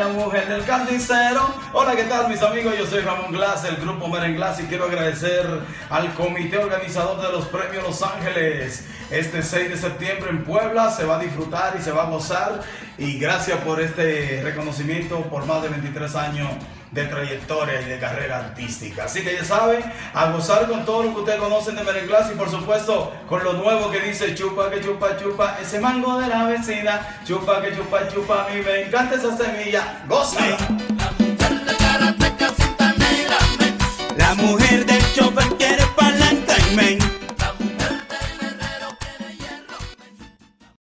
la mujer del carnicero. Hola, ¿qué tal mis amigos? Yo soy Ramón Glass, del grupo Merenglass, y quiero agradecer al comité organizador de los premios Los Ángeles. Este 6 de septiembre en Puebla se va a disfrutar y se va a gozar, y gracias por este reconocimiento por más de 23 años de trayectoria y de carrera artística. Así que ya saben, a gozar con todo lo que ustedes conocen de Merenglass, y por supuesto con lo nuevo que dice chupa que chupa chupa, ese mango de la vecina, chupa que chupa chupa, a mí me encanta esa semilla, gózala.